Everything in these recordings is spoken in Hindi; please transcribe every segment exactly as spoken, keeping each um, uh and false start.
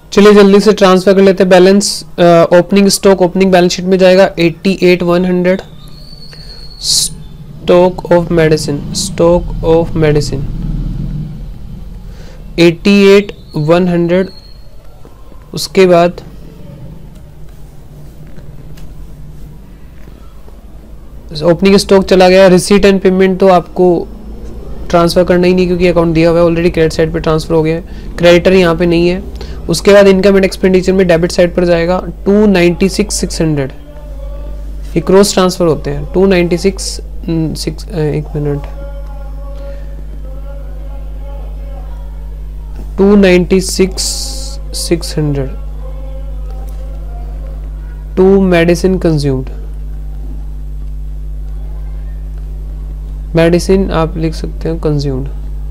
चलिए जल्दी से ट्रांसफर कर लेते हैं balance. Opening stock opening balance sheet में जाएगा eighty eight one hundred. Stock of medicine stock of medicine eighty eight one hundred. उसके बाद ओपनिंग स्टॉक चला गया। रिसीट एंड पेमेंट तो आपको ट्रांसफर करना ही नहीं क्योंकि अकाउंट दिया हुआ है ऑलरेडी, क्रेडिट साइड पे ट्रांसफर हो गया है, क्रेडिटर यहाँ पे नहीं है। उसके बाद इनकम एंड एक्सपेंडिचर में डेबिट साइड पर जाएगा two ninety six six hundred. ये क्रॉस ट्रांसफर होते हैं। टू नाइन्टी सिक्स सिक्स एक minute two ninety six six hundred to medicine consumed. Medicine आप लिख सकते हो consumed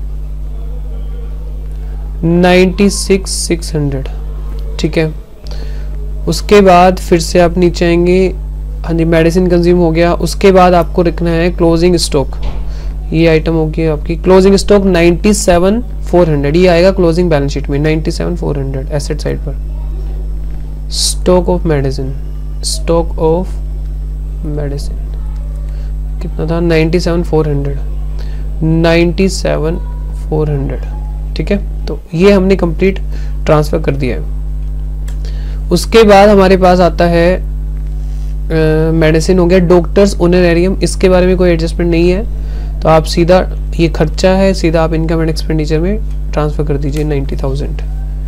ninety six six hundred. ठीक है, उसके बाद फिर से आप नीचे आएंगे। हाँ जी, मेडिसिन कंज्यूम हो गया। उसके बाद आपको रखना है क्लोजिंग स्टॉक। ये आइटम होगी आपकी closing stock ninety seven four hundred. ये आएगा क्लोजिंग बैलेंस शीट में ninety seven four hundred asset side पर। Stock of medicine stock of medicine कितना था? Ninety seven four hundred ninety seven four hundred. ठीक है, तो ये हमने कंप्लीट ट्रांसफर कर दिया है। उसके बाद हमारे पास आता है मेडिसिन uh, हो गया। डॉक्टर्स ऑनरेरियम, इसके बारे में कोई एडजस्टमेंट नहीं है, तो आप सीधा ये खर्चा है, सीधा आप इनकम एंड एक्सपेंडिचर में ट्रांसफर कर दीजिए नाइन्टी थाउजेंड।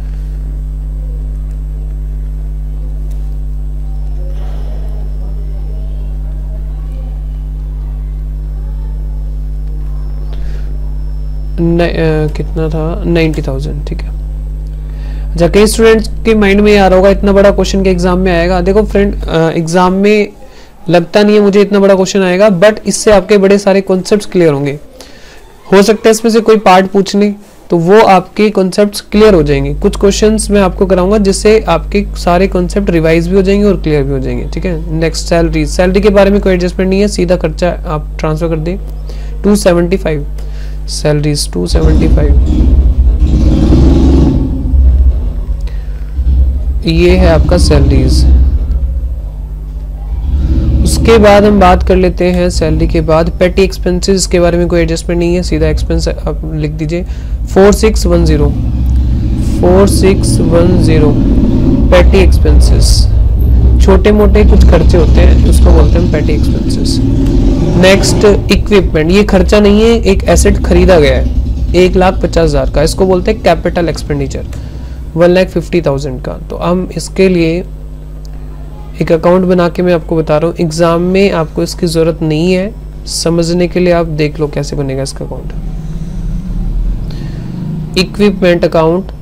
Uh, कितना था? Ninety thousand. ठीक है, अच्छा कई स्टूडेंट्स के माइंड में ये आ रहा होगा इतना बड़ा क्वेश्चन के एग्जाम में आएगा। देखो फ्रेंड, एग्जाम में लगता नहीं है मुझे इतना बड़ा क्वेश्चन आएगा, बट इससे आपके बड़े सारे कॉन्सेप्ट्स क्लियर होंगे। हो सकता है इसमें से कोई पार्ट पूछ ले तो वो आपके कॉन्सेप्ट्स क्लियर हो जाएंगे। कुछ क्वेश्चंस मैं आपको कराऊंगा जिससे आपके सारे कॉन्सेप्ट रिवाइज भी हो जाएंगे और क्लियर भी हो जाएंगे। ठीक है, नेक्स्ट सैलरी। सैलरी के बारे में कोई एडजस्टमेंट नहीं है, सीधा खर्चा आप ट्रांसफर कर दें। Two seventy five salaries two seventy five. ये है आपका सैलरीज। उसके बाद हम बात कर लेते हैं सैलरी के बाद पेटी एक्सपेंसेस के बारे में कोई एडजस्टमेंट नहीं है, सीधा एक्सपेंस आप लिख दीजिए four six one zero four six one zero petty expenses. छोटे मोटे कुछ खर्चे होते हैं उसको बोलते हैं पेटी एक्सपेंसेस। नेक्स्ट इक्विपमेंट, ये खर्चा नहीं है, एक एसेट खरीदा गया है एक लाख पचास हजार का, इसको बोलते हैं capital expenditure one lakh fifty thousand का। तो हम इसके लिए एक अकाउंट बना के मैं आपको बता रहा हूँ, एग्जाम में आपको इसकी जरूरत नहीं है, समझने के लिए आप देख लो कैसे बनेगा इसका अकाउंट। इक्विपमेंट अकाउंट,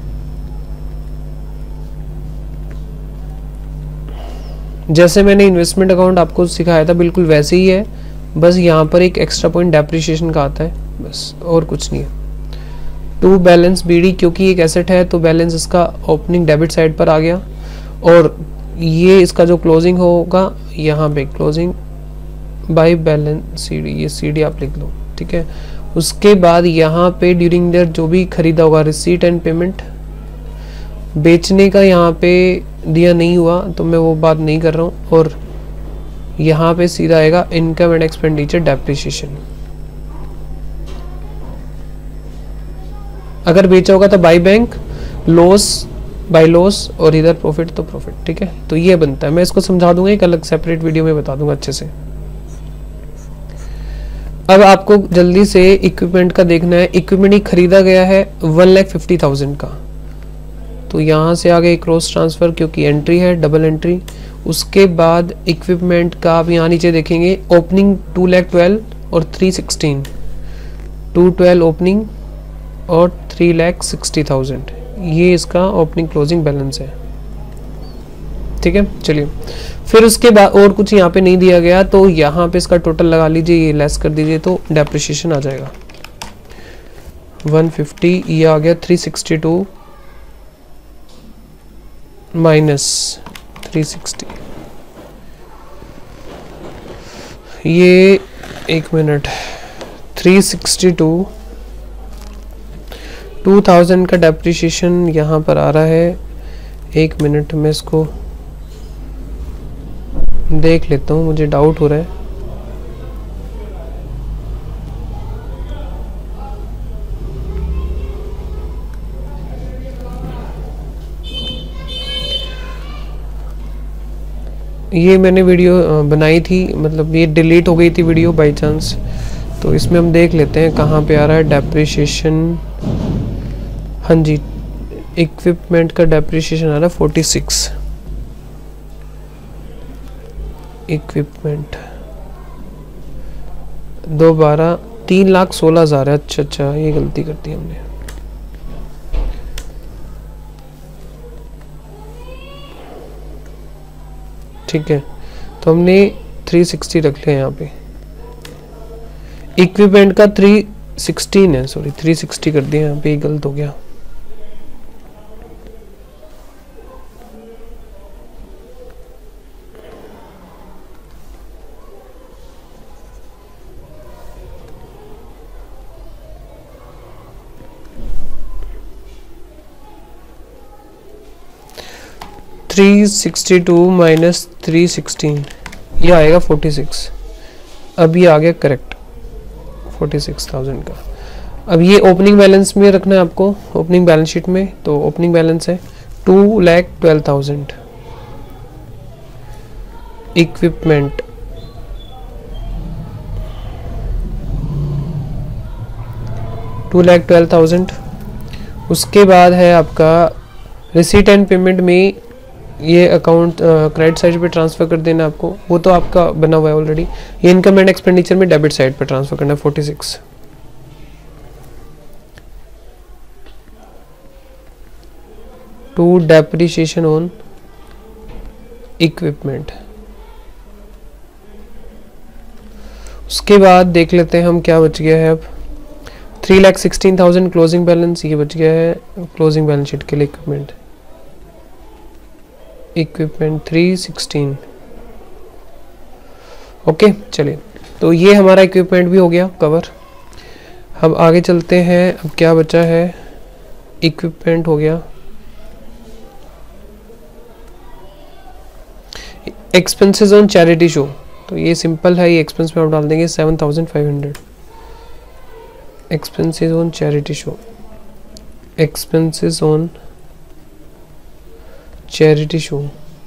जैसे मैंने इन्वेस्टमेंट अकाउंट आपको सिखाया था बिल्कुल वैसे ही है, बस यहाँ पर एक एक्स्ट्रा पॉइंट डेप्रिसिएशन का आता है, बस और कुछ नहीं है। टू बैलेंस बीडी, क्योंकि एक एसेट है तो बैलेंस इसका ओपनिंग डेबिट साइड पर आ गया, और ये इसका जो क्लोजिंग होगा यहाँ पे क्लोजिंग बाय बैलेंस सीडी, ये सीडी आप लिख लो। ठीक है, उसके बाद यहाँ पे ड्यूरिंग देयर जो भी खरीदा होगा रिसीट एंड पेमेंट, बेचने का यहाँ पे दिया नहीं हुआ तो मैं वो बात नहीं कर रहा हूँ, और यहाँ पे सीधा आएगा इनकम एंड एक्सपेंडिचर डेप्रिसिएशन। अगर बेचा होगा तो by bank, loss by loss, और इधर प्रॉफिट तो प्रॉफिट। ठीक है, तो ये बनता है, मैं इसको समझा दूंगा एक अलग सेपरेट वीडियो में बता दूंगा अच्छे से। अब आपको जल्दी से इक्विपमेंट का देखना है। इक्विपमेंट ही खरीदा गया है वन लाख फिफ्टी थाउजेंड का, तो यहाँ से आ गए क्रॉस ट्रांसफर क्योंकि एंट्री है डबल एंट्री। उसके बाद इक्विपमेंट का आप यहाँ नीचे देखेंगे ओपनिंग टू लैख ट्वेल्व और three sixteen two twelve opening और थ्री लैख सिक्सटी थाउजेंड, ये इसका ओपनिंग क्लोजिंग बैलेंस है। ठीक है, चलिए फिर उसके बाद और कुछ यहाँ पे नहीं दिया गया तो यहाँ पे इसका टोटल लगा लीजिए, ये लेस कर दीजिए तो डेप्रिसिएशन आ जाएगा वन फिफ्टी, ये आ गया three sixty two minus three sixty, ये एक minute three sixty two two thousand का डेप्रिसिएशन यहाँ पर आ रहा है, एक मिनट में इसको देख लेता हूँ, मुझे डाउट हो रहा है। ये मैंने वीडियो बनाई थी, मतलब ये डिलीट हो गई थी वीडियो बाय चांस, तो इसमें हम देख लेते हैं कहाँ पे आ रहा है डेप्रिसिएशन। हाँ जी, इक्विपमेंट का डेप्रिसिएशन आ रहा है फोर्टी सिक्स। इक्विपमेंट दो बारह तीन लाख सोलह हजार है। अच्छा अच्छा, ये गलती कर दी हमने। ठीक है, तो हमने थ्री सिक्सटी रख लिया यहाँ पे। इक्विपमेंट का थ्री सिक्सटीन है, सॉरी थ्री सिक्सटी कर दिया यहाँ पे, गलत हो गया। Three sixty two minus three sixteen, ये आएगा फोर्टी सिक्स। अब ये आ गया करेक्ट, फोर्टी सिक्स थाउजेंड का। अब ये ओपनिंग बैलेंस में रखना है आपको, ओपनिंग बैलेंस शीट में। तो ओपनिंग बैलेंस है two lakh twelve thousand. Equipment two lakh twelve thousand. उसके बाद है आपका रिसीट एंड पेमेंट में, ये अकाउंट क्रेडिट साइड पे ट्रांसफर कर देना आपको, वो तो आपका बना हुआ है ऑलरेडी। ये इनकम एंड एक्सपेंडिचर में डेबिट साइड पे ट्रांसफर करना है forty six. To depreciation on equipment. उसके बाद देख लेते हैं हम क्या बच गया है। अब three lakh sixteen thousand closing balance, ये बच गया है क्लोजिंग बैलेंस शीट के लिए। Equipment equipment three sixteen. Okay चलिए, तो ये हमारा इक्विपमेंट भी हो गया कवर। हम आगे चलते हैं। अब क्या बचा है, इक्विपमेंट हो गया। एक्सपेंसेस ऑन चैरिटी शो, तो ये सिंपल है, ये एक्सपेंस में आप डाल देंगे seven thousand five hundred. Expenses on charity show, expenses on charity show,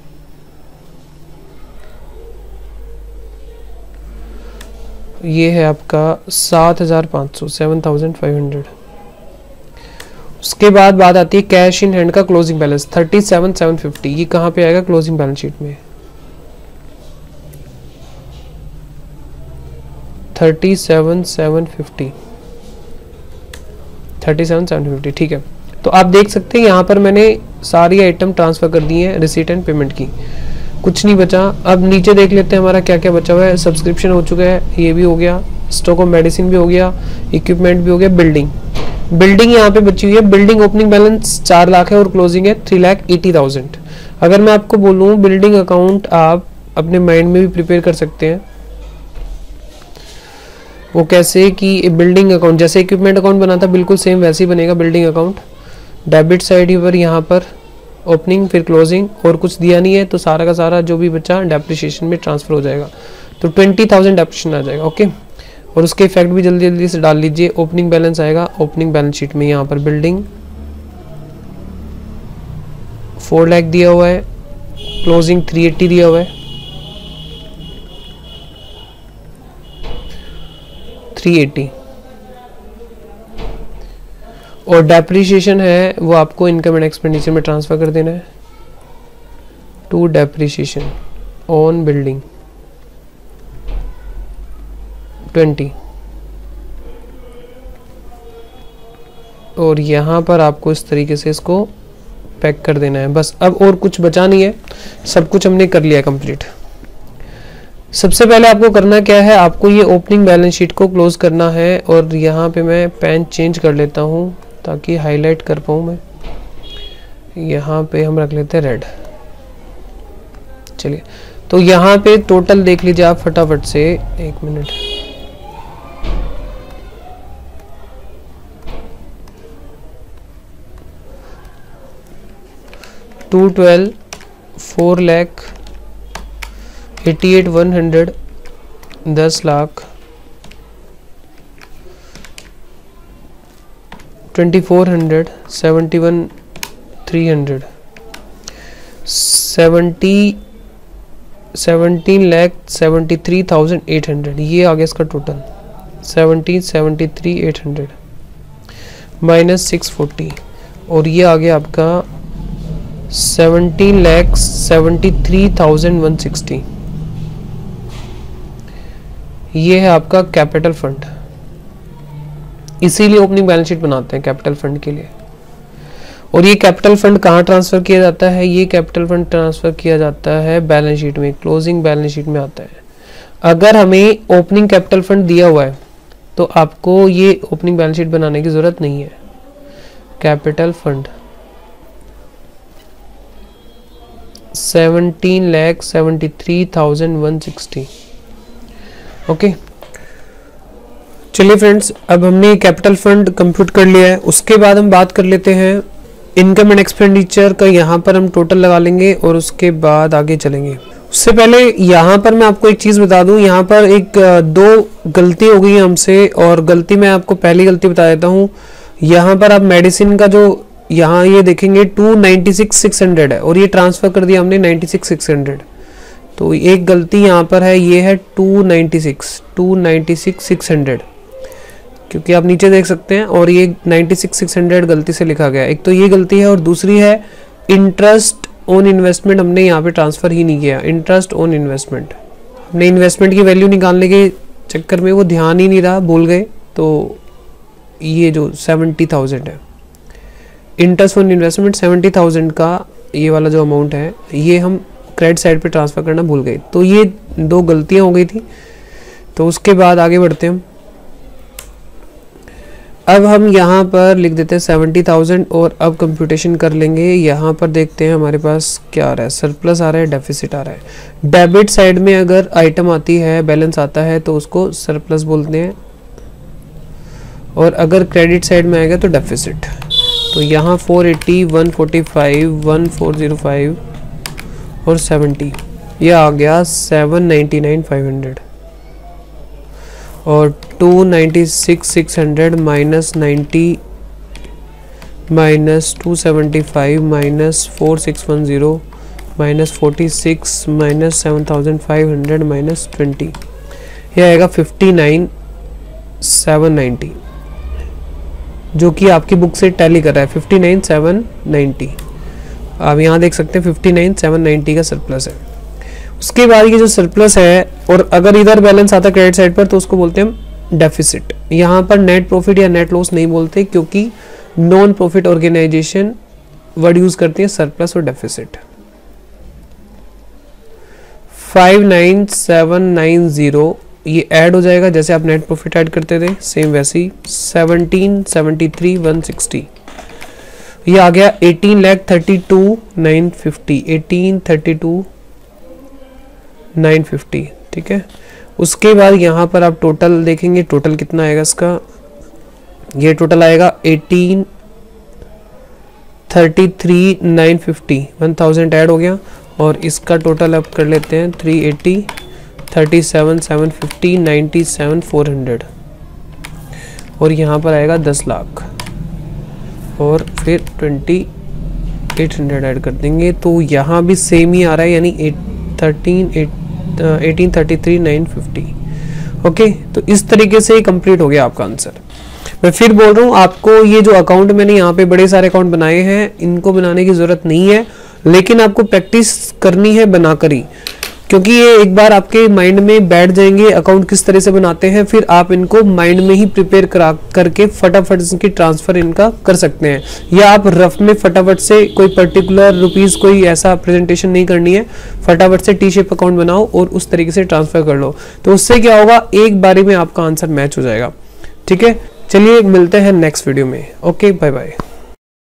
ये है आपका सात हजार पाँच सौ, सेवन थाउजेंड फाइव हंड्रेड। उसके बाद बात आती है कैश इन हैंड का closing balance thirty seven seven fifty. ये कहाँ पे आएगा क्लोजिंग बैलेंस शीट में, thirty seven seven fifty, thirty seven seven fifty. ठीक है, तो आप देख सकते हैं यहाँ पर मैंने सारी आइटम ट्रांसफर कर दी है रिसीट एंड पेमेंट की, कुछ नहीं बचा। अब नीचे देख लेते हैं हमारा क्या क्या बचा हुआ है। सब्सक्रिप्शन हो चुका है, ये भी हो गया। स्टॉक ऑफ मेडिसिन भी हो गया, इक्विपमेंट भी हो गया। बिल्डिंग बिल्डिंग यहाँ पे बची हुई है। बिल्डिंग ओपनिंग बैलेंस चार लाख है और क्लोजिंग है थ्री लाख एटी थाउजेंड। अगर मैं आपको बोलूँ बिल्डिंग अकाउंट आप अपने माइंड में भी प्रिपेयर कर सकते हैं। वो कैसे कि बिल्डिंग अकाउंट जैसे इक्विपमेंट अकाउंट बना था बिल्कुल सेम वैसे ही बनेगा बिल्डिंग अकाउंट। डेबिट साइड पर यहाँ पर ओपनिंग फिर क्लोजिंग, और कुछ दिया नहीं है तो सारा का सारा जो भी बचा डेप्रिसिएशन में ट्रांसफर हो जाएगा, तो ट्वेंटी थाउजेंड डेप्रिसिएशन आ जाएगा। ओके, और उसके इफेक्ट भी जल्दी जल्दी से डाल लीजिए। ओपनिंग बैलेंस आएगा ओपनिंग बैलेंस शीट में, यहाँ पर बिल्डिंग फोर लाख दिया हुआ है, क्लोजिंग थ्री एट्टी दिया हुआ है, थ्री एट्टी, और डेप्रिसिएशन है वो आपको इनकम एंड एक्सपेंडिचर में ट्रांसफर कर देना है to depreciation on building twenty, और यहाँ पर आपको इस तरीके से इसको पैक कर देना है बस। अब और कुछ बचा नहीं है, सब कुछ हमने कर लिया कंप्लीट। सबसे पहले आपको करना क्या है, आपको ये ओपनिंग बैलेंस शीट को क्लोज करना है, और यहाँ पे मैं पेन चेंज कर लेता हूँ ताकि हाईलाइट कर पाऊँ मैं। यहाँ पे हम रख लेते हैं रेड। चलिए, तो यहाँ पे टोटल देख लीजिए आप फटाफट से, एक minute. Two twelve, four lakh, eighty eight one hundred, दस lakh, twenty four hundred, seventy one three hundred, seventy seventeen lakh seventy three thousand eight hundred, ये आ गया इसका total. Seventeen seventy three eight hundred minus six forty, और ये आ गया आपका seventeen lakh seventy three thousand one sixty. ये है आपका कैपिटल फंड। इसीलिए ओपनिंग बैलेंस शीट बनाते हैं कैपिटल फंड के लिए। और ये कैपिटल फंड कहाँ ट्रांसफर किया जाता है? ये कैपिटल फंड ट्रांसफर किया जाता है बैलेंस शीट में, क्लोजिंग बैलेंस शीट में आता है। अगर हमें ओपनिंग कैपिटल फंड दिया हुआ है तो आपको ये ओपनिंग बैलेंस शीट बनाने की जरूरत नहीं है। Capital fund seventeen lakh seventy three thousand one sixty. Okay, चलिए फ्रेंड्स, अब हमने कैपिटल फंड कंप्यूट कर लिया है। उसके बाद हम बात कर लेते हैं इनकम एंड एक्सपेंडिचर का। यहाँ पर हम टोटल लगा लेंगे और उसके बाद आगे चलेंगे। उससे पहले यहाँ पर मैं आपको एक चीज़ बता दूँ, यहाँ पर एक दो गलती हो गई है हमसे, और गलती मैं आपको पहली गलती बता देता हूँ। यहाँ पर आप मेडिसिन का जो यहाँ ये देखेंगे two ninety six six hundred है और ये ट्रांसफ़र कर दिया हमने नाइन्टी सिक्स सिक्स हंड्रेड। तो एक गलती यहाँ पर है, ये है two ninety six two ninety six six hundred, क्योंकि आप नीचे देख सकते हैं, और ये नाइन्टी सिक्स सिक्स हंड्रेड गलती से लिखा गया। एक तो ये गलती है, और दूसरी है इंटरेस्ट ऑन इन्वेस्टमेंट हमने यहाँ पे ट्रांसफ़र ही नहीं किया। इंटरेस्ट ऑन इन्वेस्टमेंट हमने इन्वेस्टमेंट की वैल्यू निकालने के चक्कर में वो ध्यान ही नहीं रहा, भूल गए। तो ये जो सेवेंटी थाउजेंड है interest on investment, seventy thousand का ये वाला जो अमाउंट है ये हम क्रेडिट साइड पे ट्रांसफ़र करना भूल गए। तो ये दो गलतियाँ हो गई थी। तो उसके बाद आगे बढ़ते हैं हम। अब हम यहाँ पर लिख देते हैं सेवेंटी थाउजेंड, और अब कंप्यूटेशन कर लेंगे। यहाँ पर देखते हैं हमारे पास क्या आ रहा है, सरप्लस आ रहा है, डेफिसिट आ रहा है। डेबिट साइड में अगर आइटम आती है, बैलेंस आता है, तो उसको सरप्लस बोलते हैं, और अगर क्रेडिट साइड में आएगा तो डेफिसिट। तो यहाँ four eighty, one forty five, one four zero five और सेवेंटी, यह आ गया seven ninety nine five hundred, और two ninety six six hundred minus ninety minus two seventy five minus four six one zero minus forty six minus seven thousand five hundred minus twenty, यह आएगा फिफ्टी नाइन सेवन नाइन्टी, जो कि आपकी बुक से टैली कर रहा है फिफ्टी नाइन सेवन नाइन्टी। आप यहाँ देख सकते हैं फिफ्टी नाइन सेवन नाइन्टी का सरप्लस है। उसके बाद ये जो सरप्लस है, और अगर इधर बैलेंस आता है क्रेडिट साइड पर, तो उसको बोलते हैं हम डेफिसिट। यहाँ पर नेट प्रॉफिट या नेट लॉस नहीं बोलते, क्योंकि non profit organisation word use करती है सरप्लस और deficit. Five nine seven nine zero ये ऐड हो जाएगा, जैसे आप नेट प्रॉफिट ऐड करते थे सेम वैसे ही। Seventeen seventy three one sixty, ये आ गया eighteen lakh thirty two nine fifty, eighteen thirty two nine fifty, ठीक है। उसके बाद यहाँ पर आप टोटल देखेंगे, टोटल कितना आएगा इसका, ये टोटल आएगा eighteen thirty three nine fifty, one thousand add हो गया, और इसका टोटल अब कर लेते हैं three eighty thirty seven seven fifty ninety seven four hundred, और यहाँ पर आएगा दस लाख, और फिर ट्वेंटी एट हंड्रेड ऐड कर देंगे। तो यहाँ भी सेम ही आ रहा है, यानी eight thirteen eight eighteen thirty three nine fifty. Okay, तो इस तरीके से कंप्लीट हो गया आपका आंसर। मैं फिर बोल रहा हूँ, आपको ये जो अकाउंट मैंने यहाँ पे बड़े सारे अकाउंट बनाए हैं, इनको बनाने की जरूरत नहीं है, लेकिन आपको प्रैक्टिस करनी है बनाकर ही, क्योंकि ये एक बार आपके माइंड में बैठ जाएंगे अकाउंट किस तरह से बनाते हैं, फिर आप इनको माइंड में ही प्रिपेयर करा करके फटाफट इसकी ट्रांसफर इनका कर सकते हैं। या आप रफ में फटाफट से कोई पर्टिकुलर रुपीस कोई ऐसा प्रेजेंटेशन नहीं करनी है, फटाफट से टी शेप अकाउंट बनाओ और उस तरीके से ट्रांसफर कर लो। तो उससे क्या होगा, एक बारी में आपका आंसर मैच हो जाएगा। ठीक है, चलिए मिलते हैं नेक्स्ट वीडियो में। Okay, bye bye.